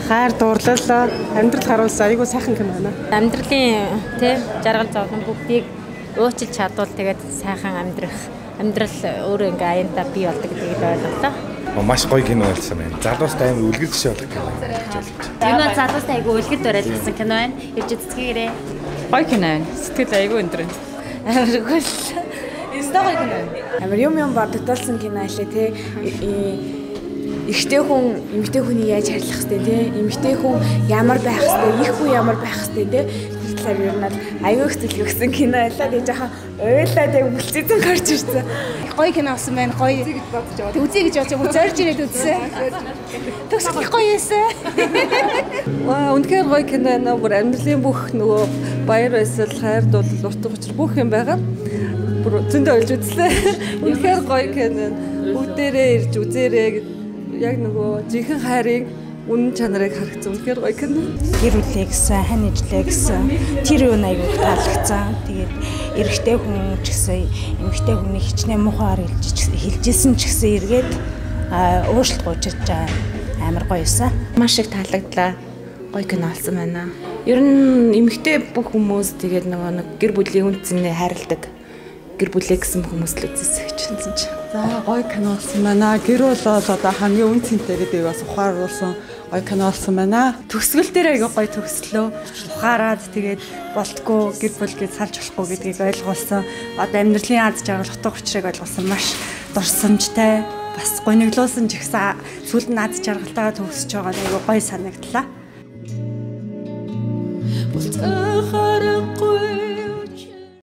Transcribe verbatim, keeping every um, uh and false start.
хайр дурлал амьдрал харуулсан айгуу сайхан кино байна. Амьдралын тий жаргал зовлон бүгдийг уучлж чадвал тэгээд сайхан амьдрах амьдрал өөрөө ингээ аяндаа бий болдог гэдгийг ойлголоо. Маш гоё кино болсон байна. Залуустай амар үлгэр жишээ болох кино гэж болж байна. Энэ залуустай айгуу үлгэр дуурайл гэсэн кино байна. Ирж үзцгээгээрэй. Гоё кино байна. Сэтгэл айгуу өндөр. Амаргүй. Өстой гоё кино байна. Амар юм юм бодогдолсон кино лээ тий. Эмэгтэй хүн эмэгтэй хүний яаж харьлах хэвтэй тий. Эмэгтэй хүн ямар байх хэвтэй, их хүн ямар байх хэвтэй тий. Тэр ер нь аюу хөтөлөг гэсэн кино байлаа. Тэгээ жоохон ойлаа тэг бүлцээсэн гарч ирсэн. Гоё кино авсан байна. Гоё гэж бодож байгаа. Үзье гэж бодож байгаа. Зорж ирээд үзсэн. Төгсгөл гоё эсэ. Ваа, үнэхээр гоё кино байна. Бүр амьдралын бүх нөгөө баяр баясгал, хайр дурлал, утга учир бүх юм байгаа. Бүр зөндөө олж үзлээ. Үнэхээр гоё кино. Бүгдээрээ ирж үзээрэй. Яг нөгөө жинхэнэ хайрыг үнэн чанарыг харах зүнхээр гоё кино. Гэр бүлээ гэсэн, хань ижлээ гэсэн тэр үн аягүй таалагдсан. Тэгээд эрэгтэй хүн ч гэсэн эмэгтэй хүний хичнээн муухайгаар хэлж хэлжсэн ч гэсэн эргээд уушлт гуйчиж амар гоё юусан. Маш их таалагдлаа. Гоё кино олсон байна. Ер нь эмэгтэй бүх хүмүүс тэгээд нөгөө нэг гэр бүлийн үнцнээ хайрладаг. Гэр бүлээ гэсэн хүмүүс л үзсэн гэж хэлсэн чинь. За гоё кино олсон байна. Гэр бүл бол одоо хамгийн үн цэнтэй гэдэг бас ухааруулсан гоё кино олсон байна. Төгсгөл дээр аяга гоё төгслөө. Ухаарад тэгээд болтгүй гэр бүл гэж салж болохгүй гэдгийг ойлгуулсан. Одоо амьдралын аз жаргал утга учирыг ойлгуулсан. Маш дурсамжтай, бас гониглуулсан ч ихсэн сүүлд нь аз жаргалтайгаа төгсөж байгаа нь аяга гоё санагдлаа.